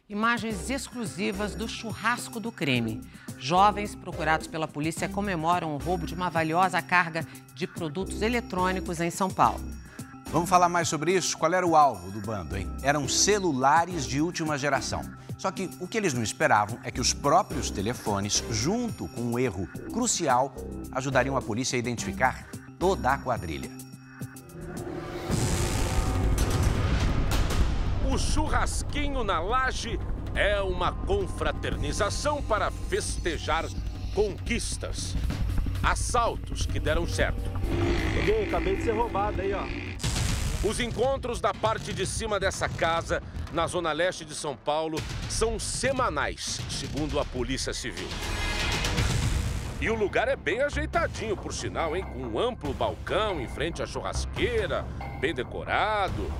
Imagens exclusivas do churrasco do crime. Jovens procurados pela polícia comemoram o roubo de uma valiosa carga de produtos eletrônicos em São Paulo. Vamos falar mais sobre isso? Qual era o alvo do bando, hein? Eram celulares de última geração. Só que o que eles não esperavam é que os próprios telefones, junto com um erro crucial, ajudariam a polícia a identificar toda a quadrilha. O churrasquinho na laje é uma confraternização para festejar conquistas. Assaltos que deram certo. Peguei, acabei de ser roubado aí, ó. Os encontros da parte de cima dessa casa, na zona leste de São Paulo, são semanais, segundo a Polícia Civil. E o lugar é bem ajeitadinho, por sinal, hein? Com um amplo balcão em frente à churrasqueira, bem decorado.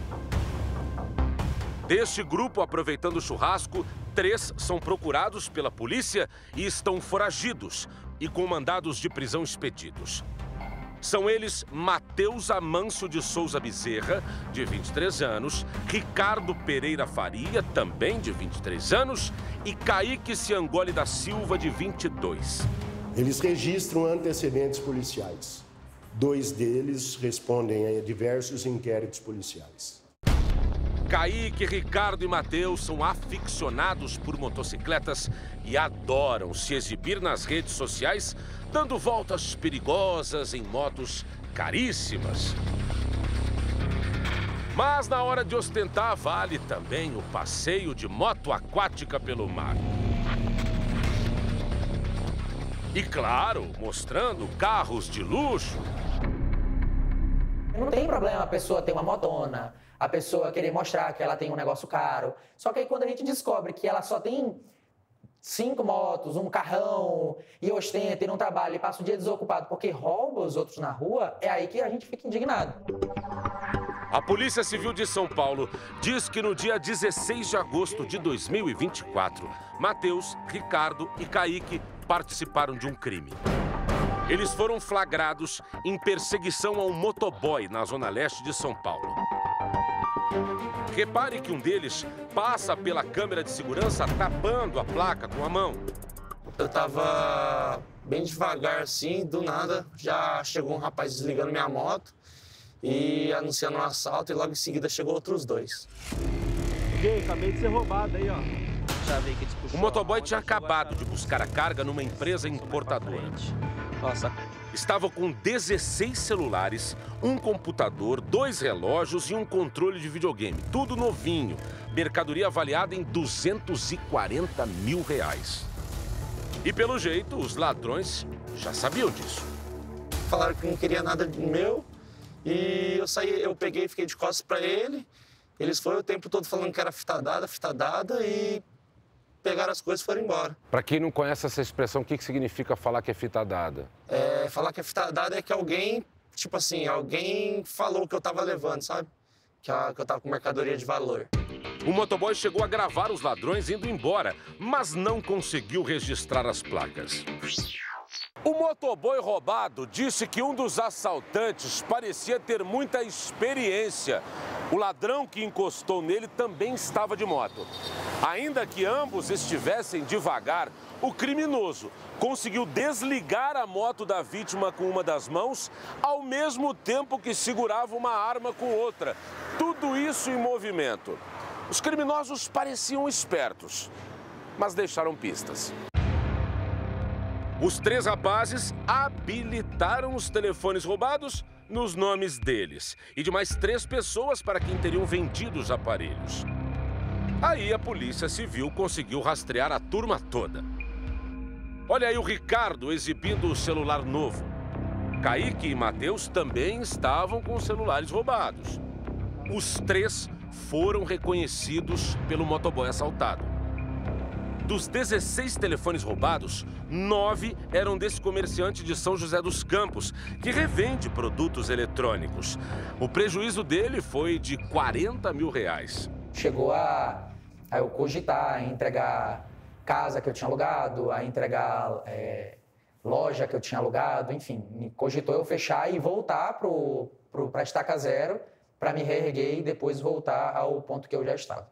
Deste grupo, aproveitando o churrasco, 3 são procurados pela polícia e estão foragidos e com mandados de prisão expedidos. São eles Matheus Amancio de Souza Bezerra, de 23 anos, Ricardo Pereira Faria, também de 23 anos, e Kaique Ciangoli da Silva, de 22. Eles registram antecedentes policiais. 2 deles respondem a diversos inquéritos policiais. Kaique, Ricardo e Matheus são aficionados por motocicletas e adoram se exibir nas redes sociais, dando voltas perigosas em motos caríssimas. Mas na hora de ostentar, vale também o passeio de moto aquática pelo mar. E claro, mostrando carros de luxo. Não tem problema a pessoa ter uma motona, a pessoa querer mostrar que ela tem um negócio caro. Só que aí quando a gente descobre que ela só tem 5 motos, um carrão, e ostenta, e não trabalha, e passa o dia desocupado porque rouba os outros na rua, é aí que a gente fica indignado. A Polícia Civil de São Paulo diz que no dia 16 de agosto de 2024, Matheus, Ricardo e Kaique participaram de um crime. Eles foram flagrados em perseguição a um motoboy na zona leste de São Paulo. Repare que um deles passa pela câmera de segurança tapando a placa com a mão. Eu tava bem devagar assim, do nada já chegou um rapaz desligando minha moto e anunciando um assalto, e logo em seguida chegou outros 2. Peguei, acabei de ser roubado aí, ó. O motoboy tinha acabado de buscar a carga numa empresa importadora. Nossa. Estava com 16 celulares, um computador, 2 relógios e um controle de videogame. Tudo novinho. Mercadoria avaliada em R$240 mil. E pelo jeito, os ladrões já sabiam disso. Falaram que não queria nada meu e eu peguei e fiquei de costas para ele. Eles foram o tempo todo falando que era fita dada e pegaram as coisas e foram embora. Para quem não conhece essa expressão, o que significa falar que é fita dada? Falar que é fita dada é que alguém, tipo assim, alguém falou que eu tava levando, sabe? Que eu tava com mercadoria de valor. O motoboy chegou a gravar os ladrões indo embora, mas não conseguiu registrar as placas. O motoboy roubado disse que um dos assaltantes parecia ter muita experiência. O ladrão que encostou nele também estava de moto. Ainda que ambos estivessem devagar, o criminoso conseguiu desligar a moto da vítima com uma das mãos, ao mesmo tempo que segurava uma arma com outra. Tudo isso em movimento. Os criminosos pareciam espertos, mas deixaram pistas. Os 3 rapazes habilitaram os telefones roubados nos nomes deles e de mais 3 pessoas para quem teriam vendido os aparelhos. Aí a Polícia Civil conseguiu rastrear a turma toda. Olha aí o Ricardo exibindo o celular novo. Kaique e Matheus também estavam com os celulares roubados. Os 3 foram reconhecidos pelo motoboy assaltado. Dos 16 telefones roubados, 9 eram desse comerciante de São José dos Campos, que revende produtos eletrônicos. O prejuízo dele foi de R$40 mil. Chegou a eu cogitar, a entregar casa que eu tinha alugado, a entregar loja que eu tinha alugado, enfim. Me cogitou eu fechar e voltar para a estaca zero, para me reerguer e depois voltar ao ponto que eu já estava.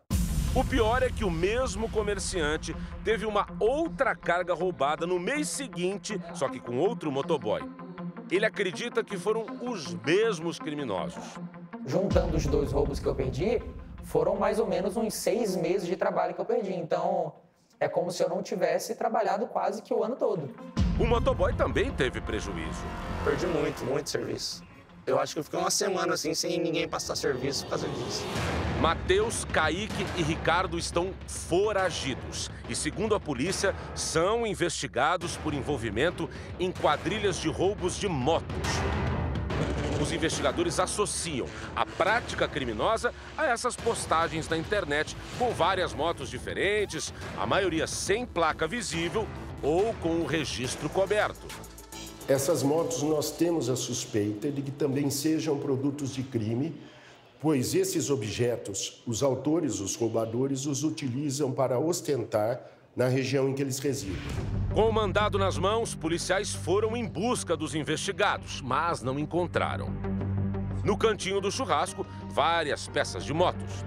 O pior é que o mesmo comerciante teve uma outra carga roubada no mês seguinte, só que com outro motoboy. Ele acredita que foram os mesmos criminosos. Juntando os dois roubos que eu perdi, foram mais ou menos uns 6 meses de trabalho que eu perdi. Então, é como se eu não tivesse trabalhado quase que o ano todo. O motoboy também teve prejuízo. Perdi muito serviço. Eu acho que eu fiquei uma semana assim, sem ninguém passar serviço por causa disso. Matheus, Kaique e Ricardo estão foragidos e, segundo a polícia, são investigados por envolvimento em quadrilhas de roubos de motos. Os investigadores associam a prática criminosa a essas postagens na internet com várias motos diferentes, a maioria sem placa visível ou com o registro coberto. Essas motos nós temos a suspeita de que também sejam produtos de crime, pois esses objetos, os autores, os roubadores, os utilizam para ostentar na região em que eles residem. Com o mandado nas mãos, policiais foram em busca dos investigados, mas não encontraram. No cantinho do churrasco, várias peças de motos.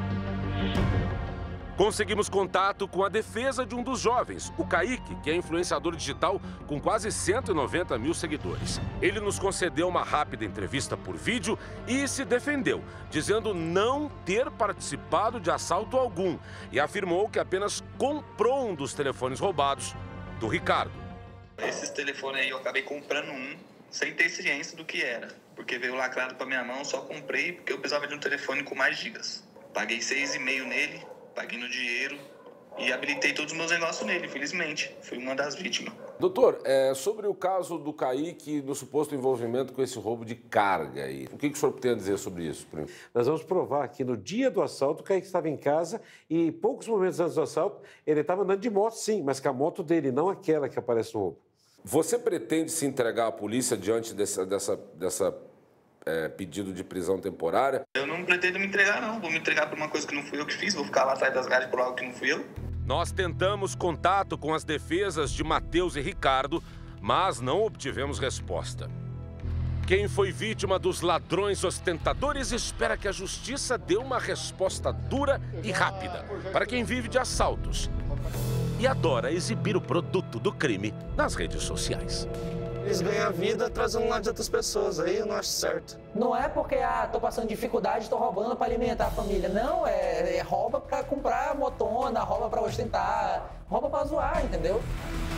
Conseguimos contato com a defesa de um dos jovens, o Kaique, que é influenciador digital com quase 190 mil seguidores. Ele nos concedeu uma rápida entrevista por vídeo e se defendeu, dizendo não ter participado de assalto algum e afirmou que apenas comprou um dos telefones roubados do Ricardo. Esses telefones aí eu acabei comprando um sem ter ciência do que era, porque veio lacrado para minha mão, só comprei porque eu precisava de um telefone com mais gigas. Paguei 6,5 nele. Paguei no dinheiro e habilitei todos os meus negócios nele, infelizmente. Fui uma das vítimas. Doutor, sobre o caso do Kaique e do suposto envolvimento com esse roubo de carga aí, o que o senhor tem a dizer sobre isso, primo? Nós vamos provar que no dia do assalto o Kaique estava em casa e poucos momentos antes do assalto ele estava andando de moto, sim, mas com a moto dele, não aquela que aparece no roubo. Você pretende se entregar à polícia diante dessa pedido de prisão temporária? Eu não pretendo me entregar, não. Vou me entregar por uma coisa que não fui eu que fiz. Vou ficar lá atrás das grades por algo que não fui eu. Nós tentamos contato com as defesas de Matheus e Ricardo, mas não obtivemos resposta. Quem foi vítima dos ladrões ostentadores espera que a justiça dê uma resposta dura e rápida para quem vive de assaltos e adora exibir o produto do crime nas redes sociais. Eles ganham a vida trazendo lá de outras pessoas, aí eu não acho certo. Não é porque, tô passando dificuldade, tô roubando para alimentar a família. Não, rouba para comprar motona, rouba para ostentar, rouba para zoar, entendeu?